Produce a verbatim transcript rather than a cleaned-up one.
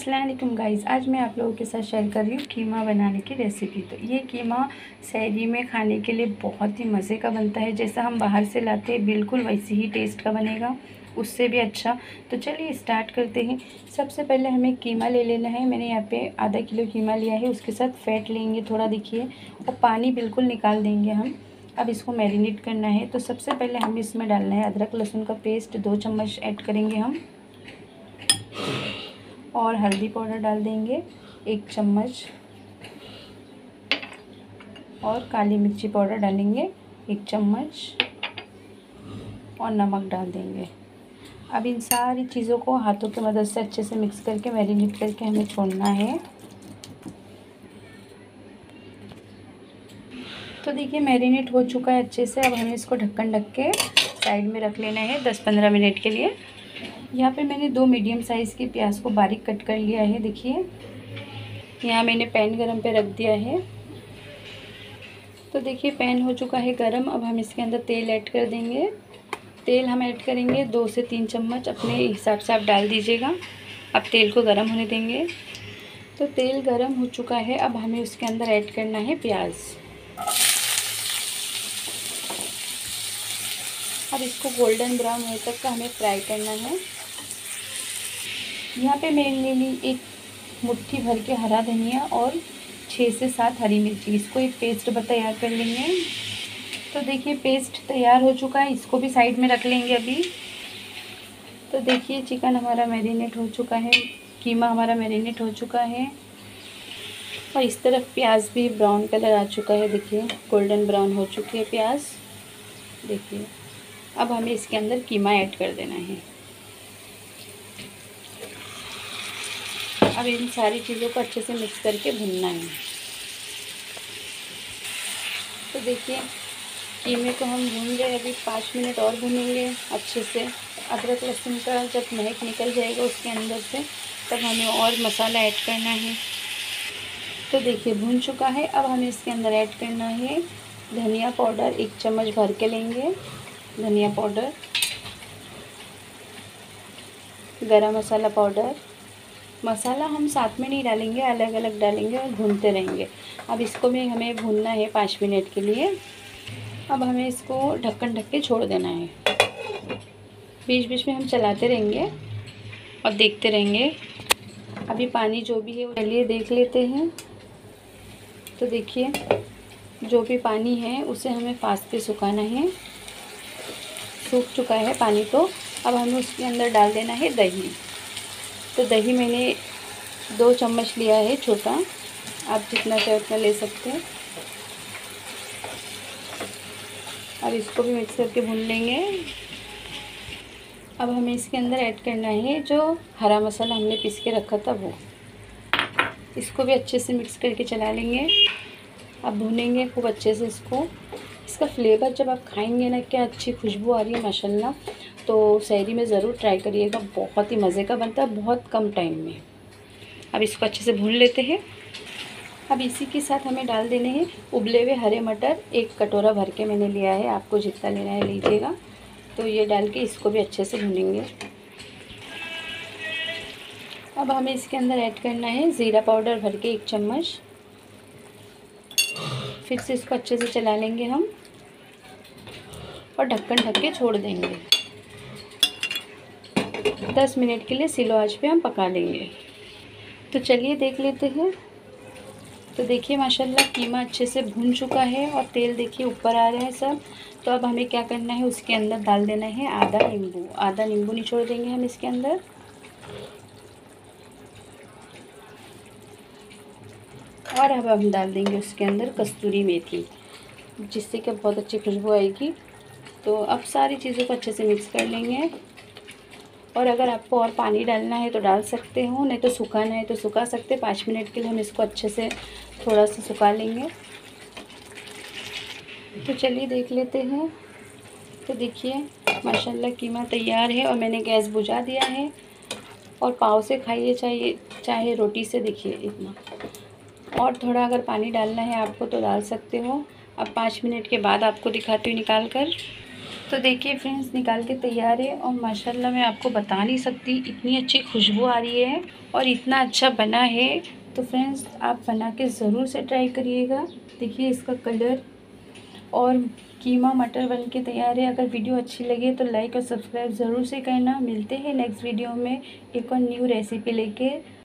अस्सलाम वालेकुम गाइस, आज मैं आप लोगों के साथ शेयर कर रही हूँ कीमा बनाने की रेसिपी। तो ये कीमा सहरी में खाने के लिए बहुत ही मज़े का बनता है। जैसा हम बाहर से लाते हैं बिल्कुल वैसे ही टेस्ट का बनेगा, उससे भी अच्छा। तो चलिए स्टार्ट करते हैं। सबसे पहले हमें कीमा ले लेना है। मैंने यहाँ पे आधा किलो कीमा लिया है, उसके साथ फ़ैट लेंगे थोड़ा, देखिए, और पानी बिल्कुल निकाल देंगे हम। अब इसको मैरिनेट करना है। तो सबसे पहले हमें इसमें डालना है अदरक लहसुन का पेस्ट, दो चम्मच ऐड करेंगे हम, और हल्दी पाउडर डाल देंगे एक चम्मच, और काली मिर्ची पाउडर डालेंगे एक चम्मच, और नमक डाल देंगे। अब इन सारी चीज़ों को हाथों की मदद से अच्छे से मिक्स करके मैरिनेट करके हमें छोड़ना है। तो देखिए मैरिनेट हो चुका है अच्छे से। अब हमें इसको ढक्कन ढक के साइड में रख लेना है दस पंद्रह मिनट के लिए। यहाँ पे मैंने दो मीडियम साइज़ की प्याज को बारीक कट कर लिया है। देखिए यहाँ मैंने पैन गरम पे रख दिया है। तो देखिए पैन हो चुका है गरम। अब हम इसके अंदर तेल ऐड कर देंगे। तेल हम ऐड करेंगे दो से तीन चम्मच, अपने हिसाब से आप डाल दीजिएगा। अब तेल को गरम होने देंगे। तो तेल गरम हो चुका है। अब हमें उसके अंदर ऐड करना है प्याज। अब इसको गोल्डन ब्राउन होने तक का हमें फ्राई करना है। यहाँ पे मैंने ली एक मुट्ठी भर के हरा धनिया और छः से सात हरी मिर्ची, इसको एक पेस्ट तैयार कर लेंगे। तो देखिए पेस्ट तैयार हो चुका है, इसको भी साइड में रख लेंगे अभी। तो देखिए चिकन हमारा मैरिनेट हो चुका है, कीमा हमारा मैरिनेट हो चुका है, और इस तरफ प्याज भी ब्राउन कलर आ चुका है। देखिए गोल्डन ब्राउन हो चुकी है प्याज। देखिए अब हमें इसके अंदर कीमा ऐड कर देना है। अब इन सारी चीज़ों को अच्छे से मिक्स करके भूनना है। तो देखिए कीमे को हम भून रहे, अभी पाँच मिनट और भूनेंगे अच्छे से। अदरक लहसुन का जब महक निकल जाएगा उसके अंदर से, तब हमें और मसाला ऐड करना है। तो देखिए भून चुका है। अब हमें इसके अंदर ऐड करना है धनिया पाउडर, एक चम्मच भर के लेंगे धनिया पाउडर, गरम मसाला पाउडर। मसाला हम साथ में नहीं डालेंगे, अलग अलग डालेंगे और भूनते रहेंगे। अब इसको भी हमें भूनना है पाँच मिनट के लिए। अब हमें इसको ढक्कन ढक के छोड़ देना है। बीच बीच में हम चलाते रहेंगे और देखते रहेंगे। अभी पानी जो भी है चलिए देख लेते हैं। तो देखिए जो भी पानी है उसे हमें फास्ट पे सुखाना है। सूख चुका है पानी। तो अब हमें उसके अंदर डाल देना है दही। तो दही मैंने दो चम्मच लिया है छोटा, आप जितना चाहे उतना ले सकते हैं। अब इसको भी मिक्स करके भून लेंगे। अब हमें इसके अंदर ऐड करना है जो हरा मसाला हमने पीस के रखा था वो, इसको भी अच्छे से मिक्स करके चला लेंगे। अब भूनेंगे खूब अच्छे से इसको। इसका फ्लेवर जब आप खाएंगे ना, क्या अच्छी खुशबू आ रही है माशाल्लाह। तो सहरी में ज़रूर ट्राई करिएगा, बहुत ही मज़े का बनता है, बहुत कम टाइम में। अब इसको अच्छे से भून लेते हैं। अब इसी के साथ हमें डाल देने हैं उबले हुए हरे मटर, एक कटोरा भर के मैंने लिया है, आपको जितना लेना है लीजिएगा। तो ये डाल के इसको भी अच्छे से भूनेंगे। अब हमें इसके अंदर ऐड करना है ज़ीरा पाउडर भर के एक चम्मच। फिर से इसको अच्छे से चला लेंगे हम, और ढक्कन ढक के छोड़ देंगे। दस मिनट के लिए स्लो आंच पे हम पका लेंगे। तो चलिए देख लेते हैं। तो देखिए माशाल्लाह कीमा अच्छे से भून चुका है और तेल देखिए ऊपर आ रहा है सब। तो अब हमें क्या करना है, उसके अंदर डाल देना है आधा नींबू। आधा नींबू निचोड़ देंगे हम इसके अंदर। और अब हम डाल देंगे उसके अंदर कस्तूरी मेथी, जिससे कि बहुत अच्छी खुशबू आएगी। तो अब सारी चीज़ों को अच्छे से मिक्स कर लेंगे। और अगर आपको और पानी डालना है तो डाल सकते हो, नहीं तो सुखाना है तो सुखा सकते। पाँच मिनट के लिए हम इसको अच्छे से थोड़ा सा सुखा लेंगे। तो चलिए देख लेते हैं। तो देखिए माशाल्लाह कीमा तैयार है, और मैंने गैस बुझा दिया है। और पाव से खाइए चाहे चाहे रोटी से। देखिए इतना, और थोड़ा अगर पानी डालना है आपको तो डाल सकते हो। अब पाँच मिनट के बाद आपको दिखाती हूँ निकाल कर। तो देखिए फ्रेंड्स, निकाल के तैयार है और माशाल्लाह मैं आपको बता नहीं सकती, इतनी अच्छी खुशबू आ रही है और इतना अच्छा बना है। तो फ्रेंड्स आप बना के ज़रूर से ट्राई करिएगा। देखिए इसका कलर, और कीमा मटर बन के तैयार है। अगर वीडियो अच्छी लगे तो लाइक और सब्सक्राइब ज़रूर से करना। मिलते हैं नेक्स्ट वीडियो में एक और न्यू रेसिपी लेके।